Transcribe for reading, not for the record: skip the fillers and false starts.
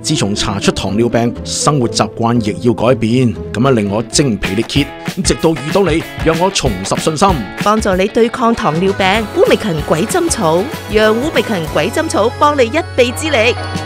自從查出糖尿病，生活習慣亦要改變，咁樣令我精疲力竭。直到遇到你，讓我重拾信心， 幫助你對抗糖尿病。烏梅芹鬼針草，讓烏梅芹鬼針草幫你一臂之力。